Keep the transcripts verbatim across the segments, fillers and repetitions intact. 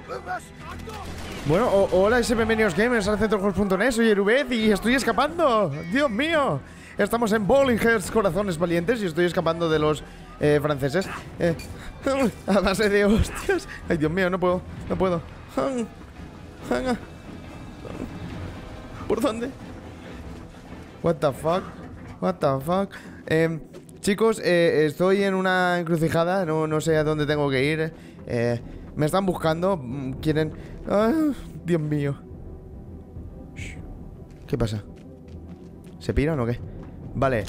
Bueno, o- hola y bienvenidos gamers al centro juegos punto net, soy Erubez y estoy escapando. Dios mío. Estamos en Bowling Hearts, corazones valientes, y estoy escapando de los eh, franceses. Eh, a base de hostias. Ay, Dios mío, no puedo, no puedo. ¿Por dónde? What the fuck? What the fuck? Eh, chicos, eh, estoy en una encrucijada, no, no sé a dónde tengo que ir. Eh, me están buscando, quieren... Ah, Dios mío. Shh. ¿Qué pasa? ¿Se piran o qué? Vale.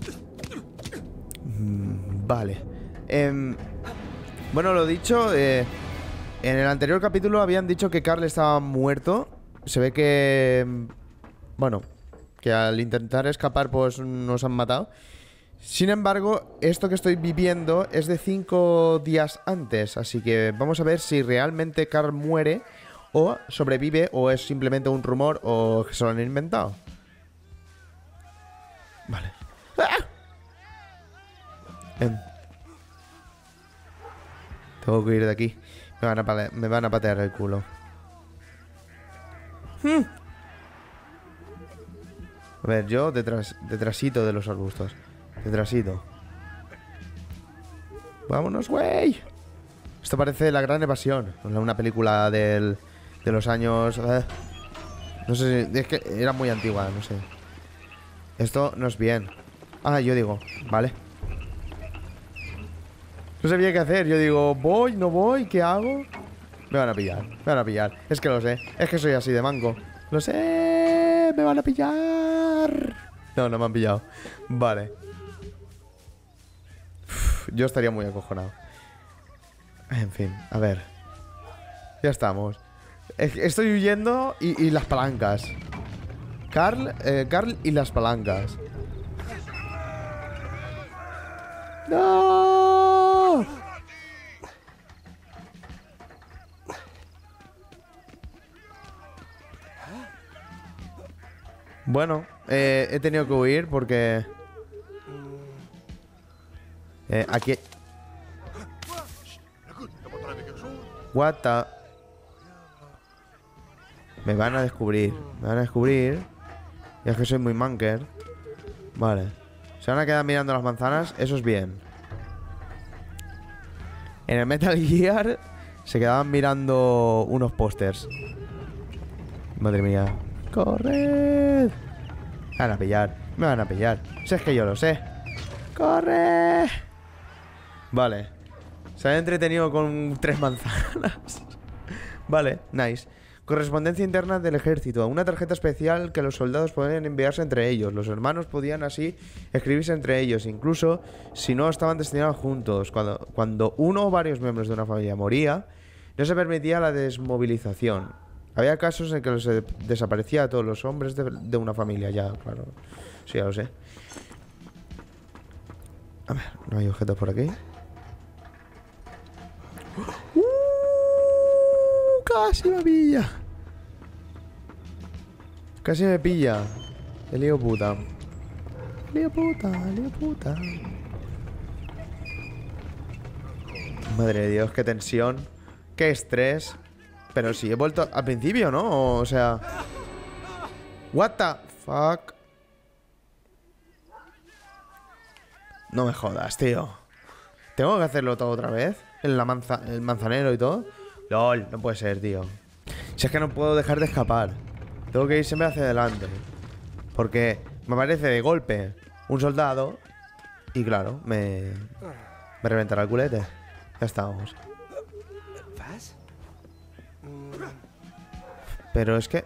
Mm, vale. Eh, bueno, lo dicho, eh, en el anterior capítulo habían dicho que Carl estaba muerto. Se ve que... Bueno, que al intentar escapar pues nos han matado. Sin embargo, esto que estoy viviendo es de cinco días antes. Así que vamos a ver si realmente Carl muere o sobrevive, o es simplemente un rumor o que se lo han inventado. Vale. ¡Ah! Em. Tengo que ir de aquí. Me van a, pale- me van a patear el culo. Hmm. A ver, yo detrás, detrásito de los arbustos. Detrásito. Vámonos, güey. Esto parece La Gran Evasión. Una película del, de los años... Eh. No sé si... Es que era muy antigua, no sé. Esto no es bien. Ah, yo digo, vale. No sabía qué hacer. Yo digo, voy, no voy, ¿qué hago? Me van a pillar, me van a pillar. Es que lo sé, es que soy así de manco. Lo sé, me van a pillar. No, no me han pillado. Vale. Uf, yo estaría muy acojonado. En fin, a ver. Ya estamos. Estoy huyendo y, y las palancas. Carl, eh, Carl y las palancas. ¡No! Bueno, eh, he tenido que huir porque... Eh, aquí... What the... Me van a descubrir. Me van a descubrir. Y es que soy muy manker. Vale. Se van a quedar mirando las manzanas. Eso es bien. En el Metal Gear se quedaban mirando unos pósters. Madre mía. ¡Corred! Me van a pillar. Me van a pillar. Si es que yo lo sé. ¡Corre! Vale. Se han entretenido con tres manzanas. Vale, nice. Correspondencia interna del ejército. Una tarjeta especial que los soldados podían enviarse entre ellos. Los hermanos podían así escribirse entre ellos, incluso si no estaban destinados juntos. Cuando, cuando uno o varios miembros de una familia moría, no se permitía la desmovilización. Había casos en que se desaparecía a todos los hombres de, de una familia. Ya, claro. Sí, ya lo sé. A ver, no hay objetos por aquí. ¡Uh! Casi me pilla. Casi me pilla. El lío puta. Lío puta, lío puta. Madre de Dios, qué tensión. Qué estrés. Pero si he vuelto al principio, ¿no? O sea... What the fuck. No me jodas, tío. ¿Tengo que hacerlo todo otra vez? ¿En la manza el manzanero y todo? LOL, no puede ser, tío. Si es que no puedo dejar de escapar. Tengo que ir siempre hacia adelante. Porque me aparece de golpe un soldado. Y claro, me... Me reventará el culete. Ya estamos. Pero es que...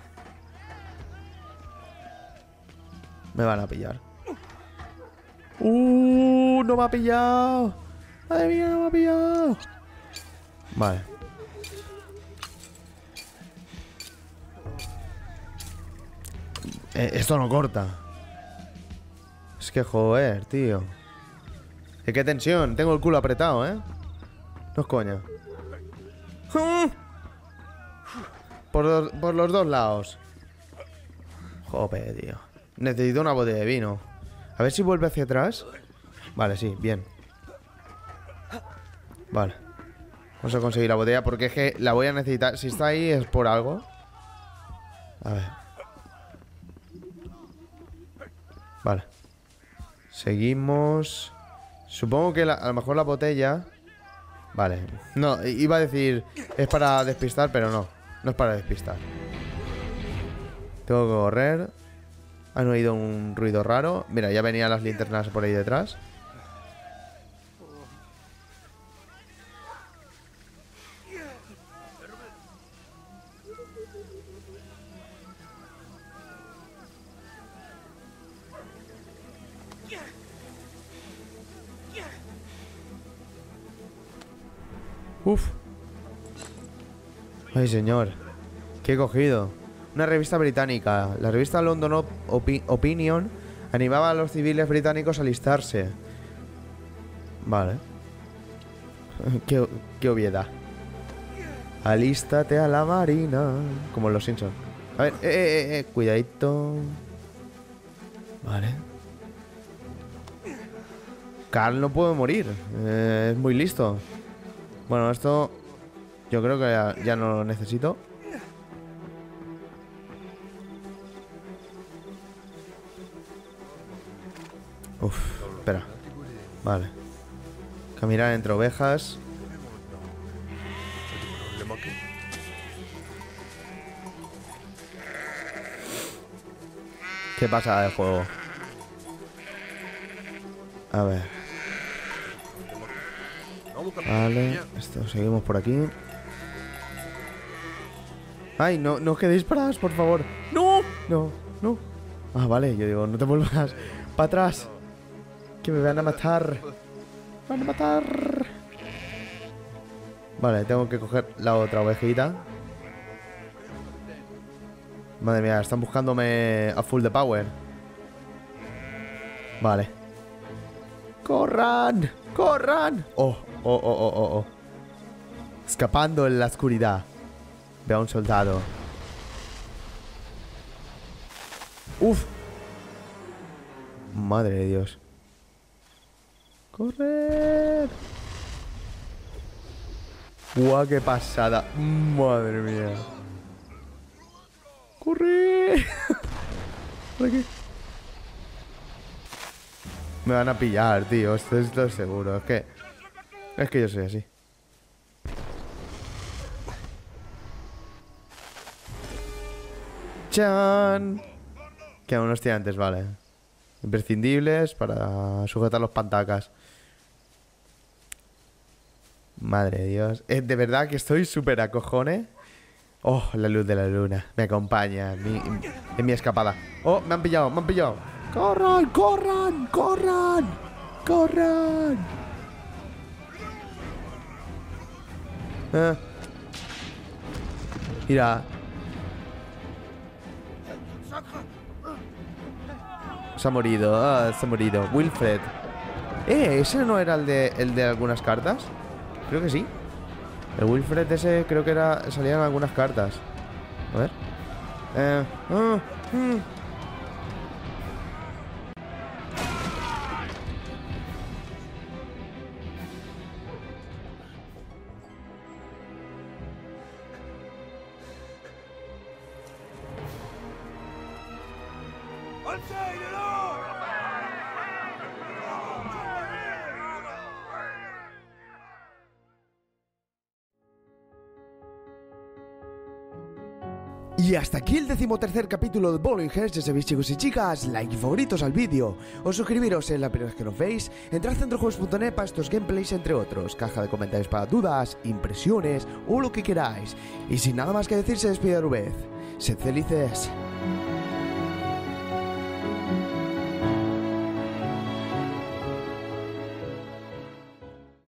Me van a pillar. ¡Uh! ¡No me ha pillado! ¡Madre mía, no me ha pillado! Vale. Eh, esto no corta. Es que joder, tío. Eh, ¡Qué tensión! Tengo el culo apretado, ¿eh? No es coña. Por, los, por los dos lados. Jope, tío. Necesito una botella de vino. A ver si vuelve hacia atrás. Vale, sí, bien. Vale. Vamos a conseguir la botella porque es que la voy a necesitar. Si está ahí es por algo. A ver. Vale. Seguimos. Supongo que la, a lo mejor la botella. Vale. No, iba a decir es para despistar, pero no. No es para despistar. Tengo que correr. Han oído un ruido raro. Mira, ya venían las linternas por ahí detrás. Uf. Ay, señor. ¿Qué he cogido? Una revista británica. La revista London Op Opi Opinion animaba a los civiles británicos a alistarse. Vale. qué, qué obviedad. Alístate a la marina. Como en los Simpsons. A ver, eh, eh, eh, cuidadito. Vale. Carl no puede morir. Eh, es muy listo. Bueno, esto yo creo que ya, ya no lo necesito. Uf, espera. Vale. Caminar entre ovejas. ¿Qué pasa del juego? A ver. Vale, esto, seguimos por aquí. Ay, no, no os quedéis paradas, por favor. No, no, no. Ah, vale, yo digo, no te vuelvas para atrás, que me van a matar. Me van a matar. Vale, tengo que coger la otra ovejita. Madre mía, están buscándome a full de power. Vale. ¡Corran! ¡Corran! Oh, oh, oh, oh, oh, oh. Escapando en la oscuridad. Veo a un soldado. ¡Uf! Madre de Dios. ¡Correr! ¡Guau, qué pasada! Madre mía. ¡Corre! ¿Por aquí? Me van a pillar, tío. Esto es lo seguro. Es que... Es que yo soy así. ¡Chan! Quedan unos tirantes, vale. Imprescindibles para sujetar los pantacas. Madre de Dios. Eh, de verdad que estoy súper a cojones. Oh, la luz de la luna me acompaña en mi, en mi escapada. Oh, me han pillado, me han pillado. ¡Corran, corran, corran! ¡Corran! Eh. Mira. Se ha morido, ah, se ha morido. Wilfred. Eh, ¿ese no era el de, el de algunas cartas? Creo que sí. El Wilfred ese creo que era, salían algunas cartas. A ver. Eh, uh, mm. Y hasta aquí el decimotercer capítulo de Bowling Hearts. Ya sabéis, chicos y chicas, like y favoritos al vídeo. Os suscribiros en la primera vez que nos veis. Entrad a centrojuegos punto net para estos gameplays, entre otros. Caja de comentarios para dudas, impresiones o lo que queráis. Y sin nada más que decir, se despide Rubez. Sed felices.